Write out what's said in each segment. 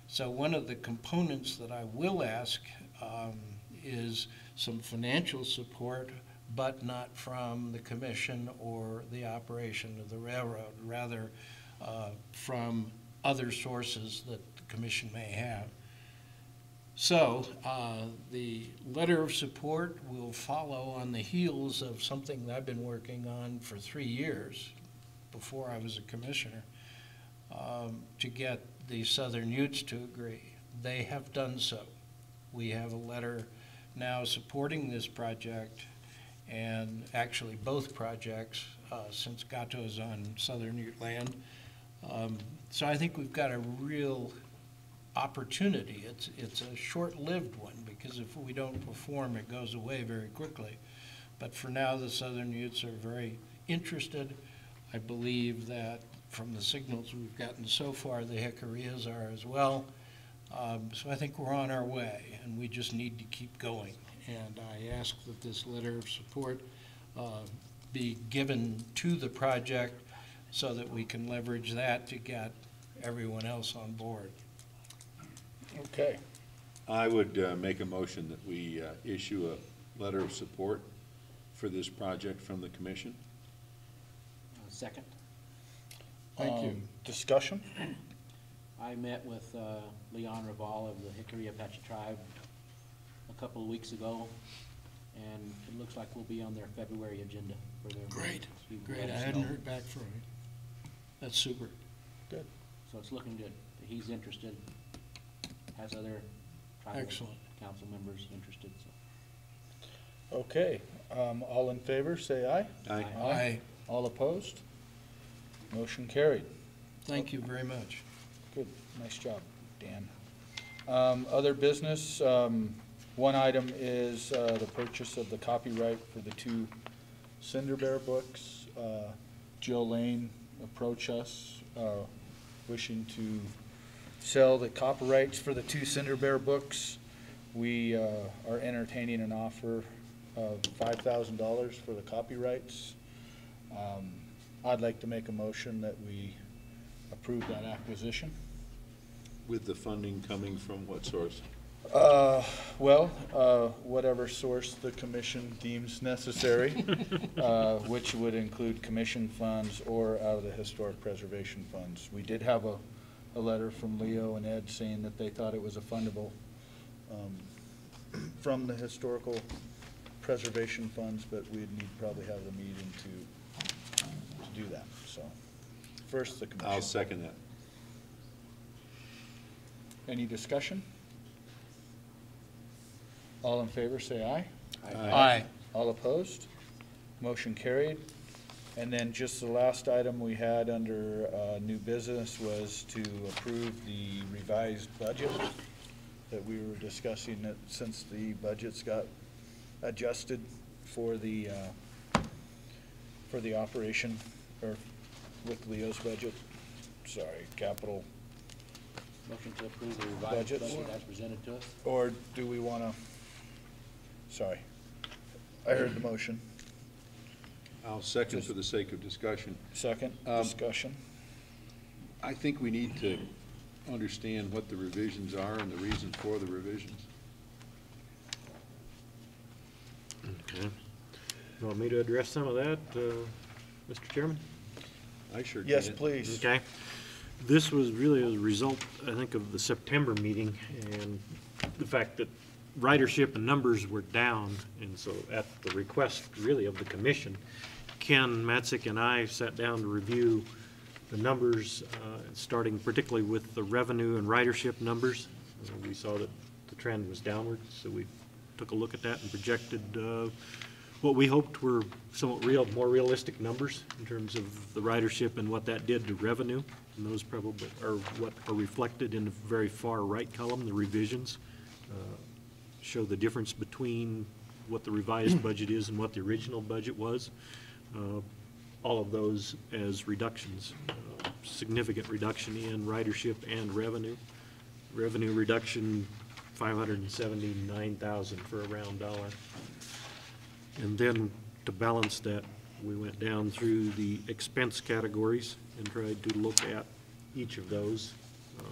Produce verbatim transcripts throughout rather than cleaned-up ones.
So one of the components that I will ask um, is some financial support, but not from the commission or the operation of the railroad, rather uh, from other sources that the commission may have. So uh, the letter of support will follow on the heels of something that I've been working on for three years before I was a commissioner, um, to get the Southern Utes to agree. They have done so. We have a letter now supporting this project, and actually both projects, uh, since Gato is on Southern Ute land. Um, so I think we've got a real opportunity. It's, it's a short-lived one, because if we don't perform, it goes away very quickly. But for now, the Southern Utes are very interested. I believe that from the signals we've gotten so far, the Jicarillas are as well. Um, so I think we're on our way, and we just need to keep going. And I ask that this letter of support uh, be given to the project so that we can leverage that to get everyone else on board. Okay. I would uh, make a motion that we uh, issue a letter of support for this project from the commission. Uh, Second. Thank you. Um, Discussion? I met with uh, Leon Raval of the Jicarilla Apache Tribe a couple of weeks ago, and it looks like we'll be on their February agenda for their. Great, so great. I hadn't heard back from him. That's super. Good. So it's looking good. He's interested, has other tribal Excellent. council members interested, so. Okay. Um, all in favor, say aye. Aye. Aye. All opposed? Motion carried. Thank you very much. Good. Nice job, Dan. Um, other business, um, one item is uh, the purchase of the copyright for the two Cinder Bear books. Uh, Jill Lane approached us uh, wishing to sell the copyrights for the two Cinder Bear books. We uh, are entertaining an offer of five thousand dollars for the copyrights. Um, I'd like to make a motion that we approve that acquisition. With the funding coming from what source? Uh, well, uh, whatever source the commission deems necessary, uh, which would include commission funds or out of the historic preservation funds. We did have a, a letter from Leo and Ed saying that they thought it was a fundable um, from the historical preservation funds, but we'd need to probably have the meeting to, to do that. So first the commission. I'll second that. Any discussion? All in favor, say aye. Aye. All opposed? Motion carried. And then just the last item we had under uh, new business was to approve the revised budget that we were discussing that since the budgets got adjusted for the uh, for the operation, or with Leo's budget. Sorry, capital. Motion to approve the revised Budgets. budget as presented to us. Or do we want to? Sorry, I heard the motion. I'll second Just- for the sake of discussion. Second, Um, discussion. I think we need to understand what the revisions are and the reason for the revisions. Okay. You want me to address some of that, uh, Mister Chairman? I sure can. Yes, please. Okay. This was really a result, I think, of the September meeting and the fact that ridership and numbers were down. And so at the request, really, of the commission, Ken Matzik and I sat down to review the numbers, uh, starting particularly with the revenue and ridership numbers. Uh, We saw that the trend was downward, so we took a look at that and projected uh, what we hoped were somewhat real, more realistic numbers in terms of the ridership and what that did to revenue. And those probably are what are reflected in the very far right column, the revisions. Uh, show the difference between what the revised budget is and what the original budget was. Uh, all of those as reductions, uh, significant reduction in ridership and revenue. Revenue reduction, five hundred seventy-nine thousand for a round dollar. And then to balance that, we went down through the expense categories and tried to look at each of those, uh,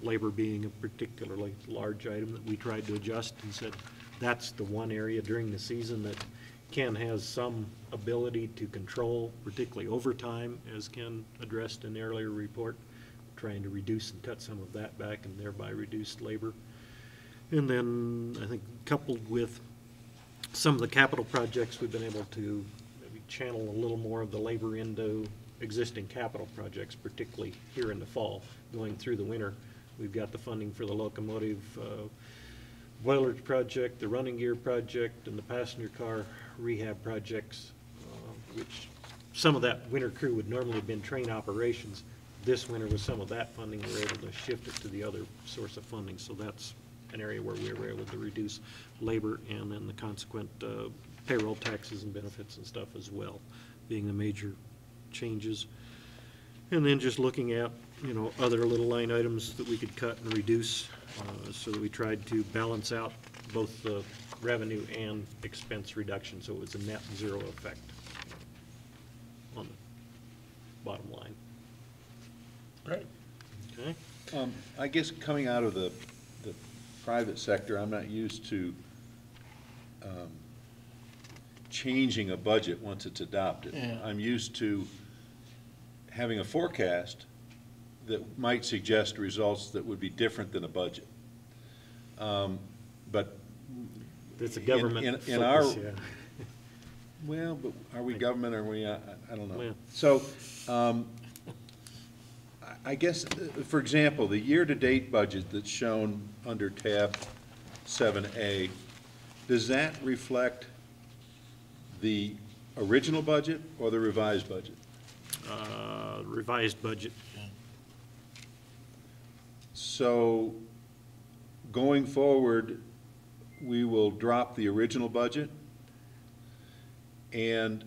labor being a particularly large item that we tried to adjust and said, that's the one area during the season that Ken has some ability to control, particularly overtime, as Ken addressed in the earlier report, trying to reduce and cut some of that back and thereby reduce labor. And then I think coupled with some of the capital projects, we've been able to maybe channel a little more of the labor into existing capital projects, particularly here in the fall, going through the winter. We've got the funding for the locomotive uh, boilers project, the running gear project, and the passenger car rehab projects, uh, which some of that winter crew would normally have been train operations. This winter, with some of that funding, we're able to shift it to the other source of funding. So that's an area where we were able to reduce labor and then the consequent uh, payroll taxes and benefits and stuff as well, being the major changes. And then just looking at, you know, other little line items that we could cut and reduce, uh, so that we tried to balance out both the revenue and expense reduction, so it was a net zero effect on the bottom line. Great. Okay? Um, I guess coming out of the, the private sector, I'm not used to um, changing a budget once it's adopted. Yeah. I'm used to having a forecast that might suggest results that would be different than a budget. Um, But It's a in- government in- focus, in our- yeah. Well, but are we government, or are we, I, I don't know. Yeah. So, um, I- I guess, uh, for example, the year-to-date budget that's shown under tab seven A, does that reflect the original budget or the revised budget? Uh, revised budget. So, going forward, we will drop the original budget? And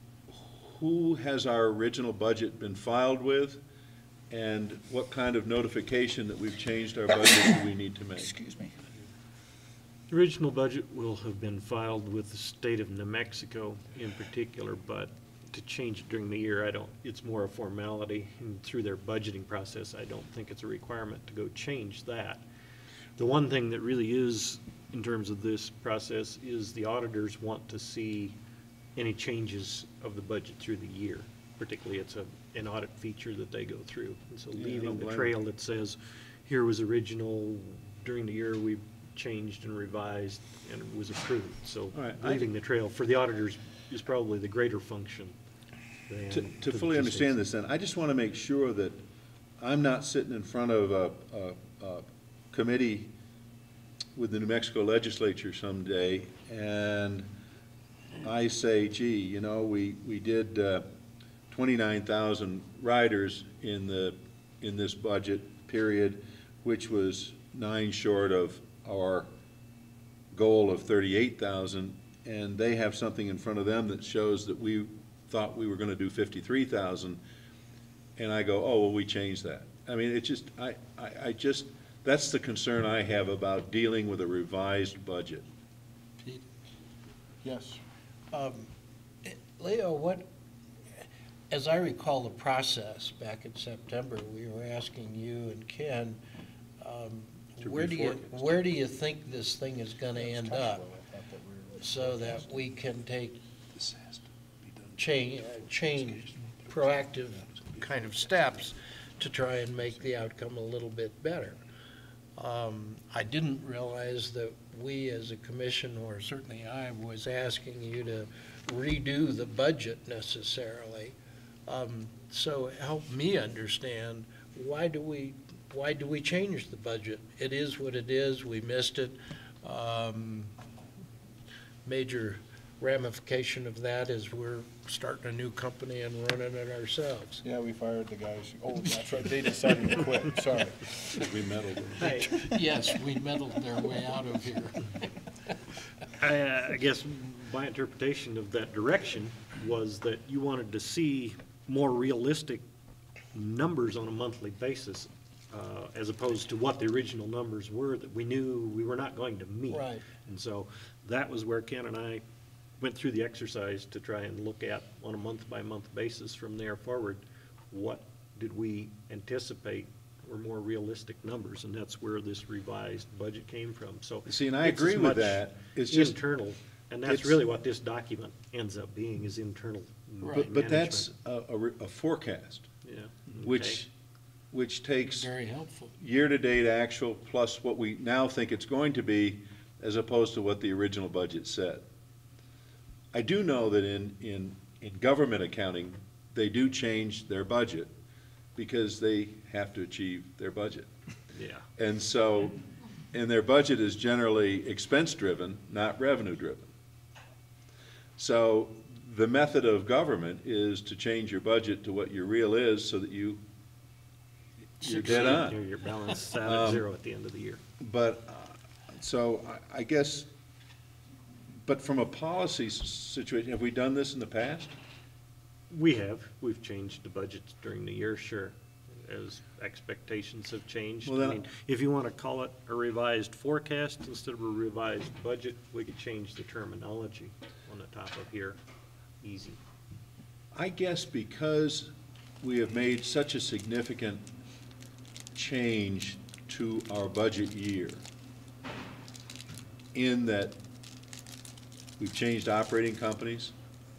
who has our original budget been filed with? And what kind of notification that we've changed our budget do we need to make? Excuse me. The original budget will have been filed with the state of New Mexico in particular, but to change it during the year, I don't, it's more a formality, and through their budgeting process, I don't think it's a requirement to go change that. The one thing that really is, in terms of this process, is the auditors want to see any changes of the budget through the year. Particularly, it's a, an audit feature that they go through. And so Yeah, I leaving don't the blame trail that says, here was original, during the year we changed and revised and it was approved. So All right, I- leaving the trail for the auditors is probably the greater function than. To, to the fully understand logistics. this, then, I just want to make sure that I'm not sitting in front of a, a, a committee with the New Mexico legislature someday, and I say, gee, you know, we, we did uh, twenty-nine thousand riders in the, in this budget period, which was nine short of our goal of thirty-eight thousand, and they have something in front of them that shows that we thought we were gonna do fifty-three thousand, and I go, oh, well, we changed that. I mean, it just, I, I, I just, that's the concern I have about dealing with a revised budget. Pete? Yes. Um, eh, Leo, what, as I recall the process back in September, we were asking you and Ken, um, To where do you, reforecast. where do you think this thing is gonna end up? So that we can take change, change, proactive kind of steps to try and make the outcome a little bit better. Um, I didn't realize that we as a commission, or certainly I, was asking you to redo the budget necessarily. Um, so help me understand, why do we, why do we change the budget? It is what it is, we missed it. Um, major ramification of that is we're starting a new company and running it ourselves. Yeah, we fired the guys. Oh, that's right, they decided to quit, sorry. We meddled. Yes, we meddled their way out of here. I, I guess my interpretation of that direction was that you wanted to see more realistic numbers on a monthly basis, uh, as opposed to what the original numbers were that we knew we were not going to meet. Right. And so that was where Ken and I went through the exercise to try and look at, on a month-by-month basis from there forward, what did we anticipate were more realistic numbers, and that's where this revised budget came from, so. See, and I it's as agree with much that. It's just- internal, and that's it's- really what this document ends up being, is internal But, but that's management. a, a re- a forecast, Yeah. which, which takes Very helpful. year-to-date actual plus what we now think it's going to be, as opposed to what the original budget said. I do know that in, in, in government accounting, they do change their budget because they have to achieve their budget. Yeah. And so, and their budget is generally expense-driven, not revenue-driven. So the method of government is to change your budget to what your real is so that you, you're dead on. Your- Your balance out Um, at zero at the end of the year. But, uh, so I, I guess, but from a policy s- situation, have we done this in the past? We have, we've changed the budgets during the year, sure, as expectations have changed. Well, I then- mean, if you want to call it a revised forecast instead of a revised budget, we could change the terminology on the top of here, easy. I guess because we have made such a significant change to our budget year, in that we've changed operating companies,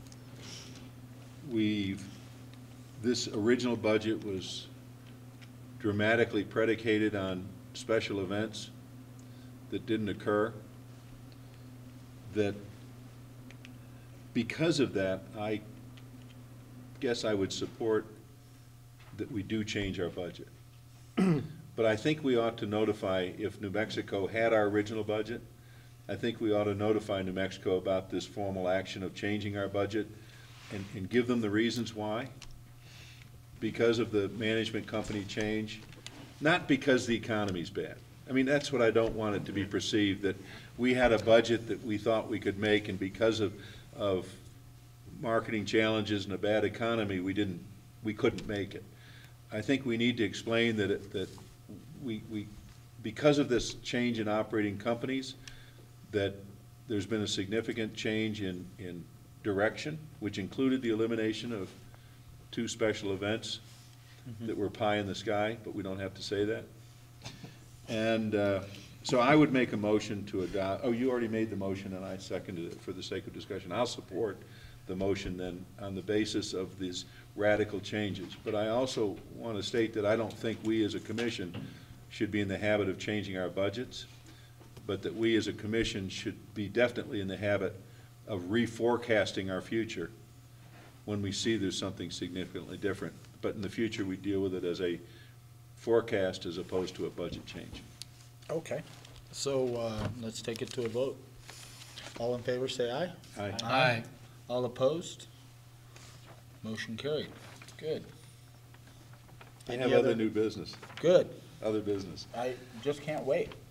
we've, this original budget was dramatically predicated on special events that didn't occur, that because of that, I guess I would support that we do change our budget. But I think we ought to notify, if New Mexico had our original budget, I think we ought to notify New Mexico about this formal action of changing our budget and, and give them the reasons why. Because of the management company change, not because the economy's bad. I mean, that's what I don't want it to be perceived, that we had a budget that we thought we could make, and because of, of marketing challenges and a bad economy, we didn't, we couldn't make it. I think we need to explain that, it, that we, we, because of this change in operating companies, that there's been a significant change in, in direction, which included the elimination of two special events that were pie in the sky, but we don't have to say that. And uh, so I would make a motion to adopt, oh, you already made the motion and I seconded it for the sake of discussion. I'll support the motion then on the basis of these radical changes. But I also want to state that I don't think we as a commission should be in the habit of changing our budgets, but that we as a commission should be definitely in the habit of reforecasting our future when we see there's something significantly different. But in the future, we deal with it as a forecast as opposed to a budget change. Okay, so, uh, let's take it to a vote. All in favor, say aye. Aye. Aye. All opposed? Motion carried. Good. I Any have other new business, Good. other business. I just can't wait.